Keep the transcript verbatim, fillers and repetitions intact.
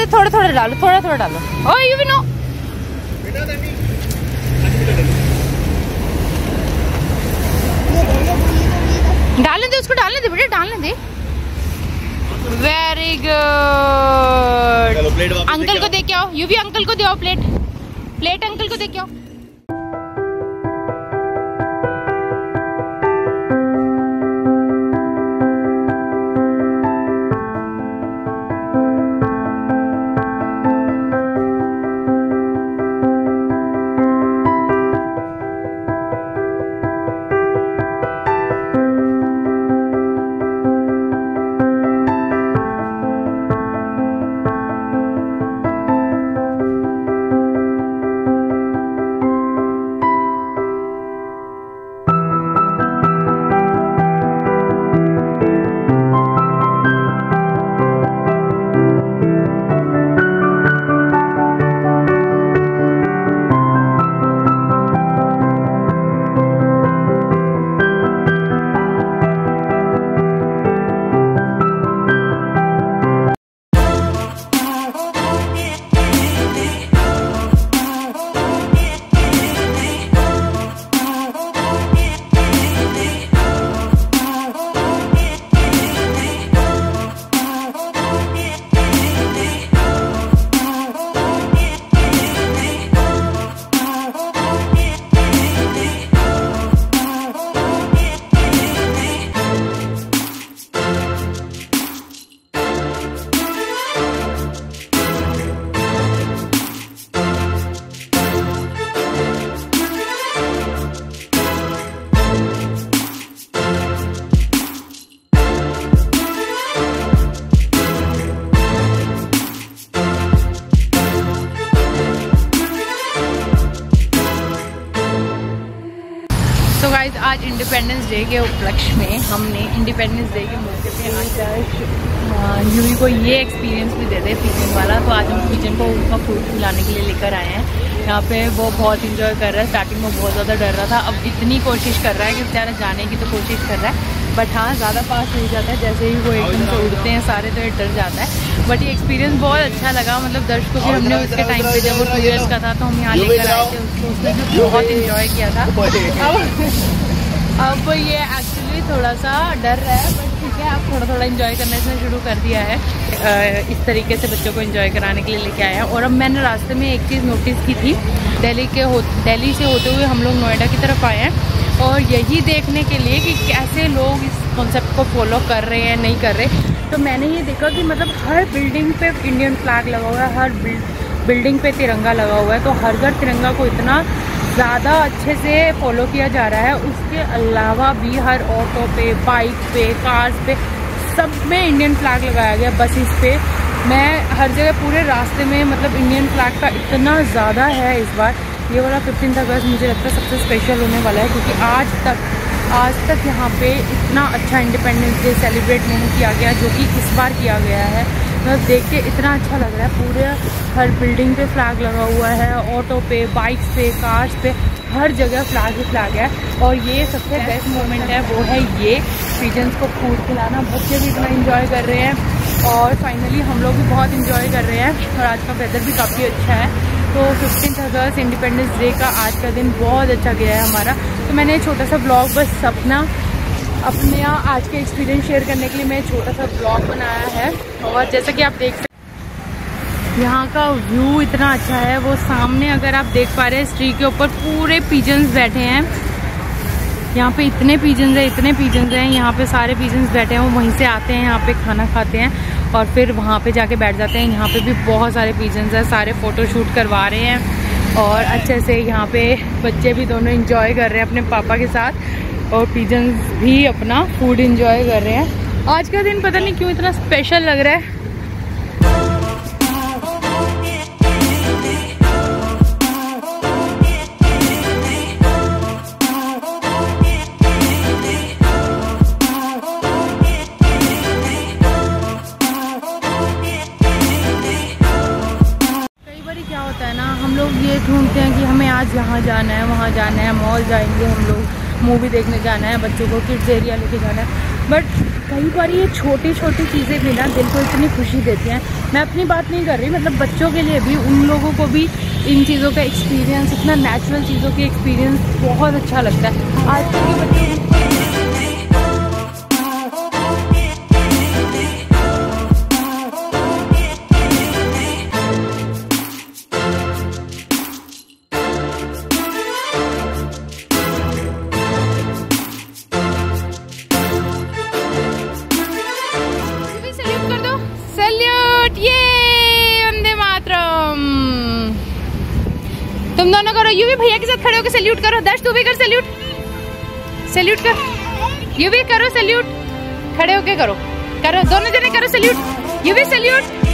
दे, थोड़ा थोड़ा डालो, थोड़ा थोड़ा डालो। ओ यू भी नो डालने दे उसको, डालने दे बेटा, डालने दे। Very good. अंकल को दे के आओ, यू भी अंकल को दे आओ प्लेट, प्लेट अंकल को दे के आओ। गाइस आज इंडिपेंडेंस डे के उपलक्ष्य में हमने इंडिपेंडेंस डे के मौके पे आज यूवी को ये एक्सपीरियंस भी दे दे पिजन वाला। तो आज हम पिजन को उनका फूड खिलाने के लिए लेकर आए हैं। यहाँ पे वो बहुत इंजॉय कर रहा है। स्टार्टिंग में बहुत ज़्यादा डर रहा था, अब इतनी कोशिश कर रहा है कि बेचारा जाने की तो कोशिश कर रहा है, बट हाँ ज़्यादा पास हो जाता है। जैसे ही वो एकदम से उड़ते हैं सारे तो ये डर जाता है। बट ये एक्सपीरियंस बहुत अच्छा लगा। मतलब दर्शकों को हमने उसके टाइम पे जब वो टू ईयर्स का था तो हम यहाँ लेकर आए थे उसको, उसने भी बहुत इंजॉय किया था। अब ये एक्चुअली थोड़ा सा डर रहा है, बट ठीक है, अब थोड़ा थोड़ा इंजॉय करने से शुरू कर दिया है। इस तरीके से बच्चों को इंजॉय कराने के लिए लेके आए हैं। और अब मैंने रास्ते में एक चीज़ नोटिस की थी, दिल्ली के हो दिल्ली से होते हुए हम लोग नोएडा की तरफ आए हैं, और यही देखने के लिए कि कैसे लोग इस कॉन्सेप्ट को फॉलो कर रहे हैं नहीं कर रहे। तो मैंने ये देखा कि मतलब हर बिल्डिंग पे इंडियन फ्लैग लगा हुआ है, हर बिल्डिंग पे तिरंगा लगा हुआ है। तो हर घर तिरंगा को इतना ज़्यादा अच्छे से फॉलो किया जा रहा है। उसके अलावा भी हर ऑटो पे, बाइक पे, कार्स पे, सब में इंडियन फ्लैग लगाया गया। बसेस पे, मैं हर जगह पूरे रास्ते में मतलब इंडियन फ्लैग का इतना ज़्यादा है इस बार। ये वाला फिफ्टीन अगस्त मुझे लगता है सबसे स्पेशल होने वाला है, क्योंकि आज तक आज तक यहाँ पे इतना अच्छा इंडिपेंडेंस डे सेलिब्रेट नहीं किया गया जो कि इस बार किया गया है। मतलब देख के इतना अच्छा लग रहा है। पूरे हर बिल्डिंग पे फ्लैग लगा हुआ है, ऑटो पे, बाइक्स पे, कार्स पे, हर जगह फ्लैग ही फ्लैग है। और ये सबसे बेस्ट मोमेंट है वो है ये पिजन्स को फूड खिलाना। बच्चे भी इतना इंजॉय कर रहे हैं और फाइनली हम लोग भी बहुत इंजॉय कर रहे हैं। और आज का वेदर भी काफ़ी अच्छा है। तो फिफ्टीन अगस्त इंडिपेंडेंस डे का आज का दिन बहुत अच्छा गया है हमारा। तो मैंने छोटा सा ब्लॉग बस अपना अपने यहाँ आज के एक्सपीरियंस शेयर करने के लिए मैं छोटा सा ब्लॉग बनाया है। और जैसा कि आप देख सकते यहाँ का व्यू इतना अच्छा है। वो सामने अगर आप देख पा रहे हैं ट्री के ऊपर पूरे पिजन्स बैठे हैं। यहाँ पे इतने पिजन्स हैं, इतने पिजन्स हैं। यहाँ पे सारे पिजन्स बैठे हैं, वो वहीं से आते हैं, यहाँ पे खाना खाते हैं और फिर वहाँ पे जाके बैठ जाते हैं। यहाँ पे भी बहुत सारे पिजन्स हैं, सारे फ़ोटो शूट करवा रहे हैं और अच्छे से यहाँ पे बच्चे भी दोनों इंजॉय कर रहे हैं अपने पापा के साथ, और पिजन्स भी अपना फूड इंजॉय कर रहे हैं। आज का दिन पता नहीं क्यों इतना स्पेशल लग रहा है। हम लोग ये ढूंढते हैं कि हमें आज यहाँ जाना है, वहाँ जाना है, मॉल जाएंगे, हम लोग मूवी देखने जाना है, बच्चों को किड्स एरिया लेके जाना है। बट कई बार ये छोटी छोटी चीज़ें भी ना दिल को इतनी खुशी देती हैं। मैं अपनी बात नहीं कर रही, मतलब बच्चों के लिए भी, उन लोगों को भी इन चीज़ों का एक्सपीरियंस, इतना नेचुरल चीज़ों की एक्सपीरियंस बहुत अच्छा लगता है। आजकल के बच्चे तुम दोनों करो, यू भी भैया के साथ खड़े होकर सैल्यूट करो। दर्श तू भी कर सैल्यूट, सैल्यूट कर, यू भी करो सैल्यूट, खड़े होके करो, करो दोनों जने करो सैल्यूट, यू भी सैल्यूट।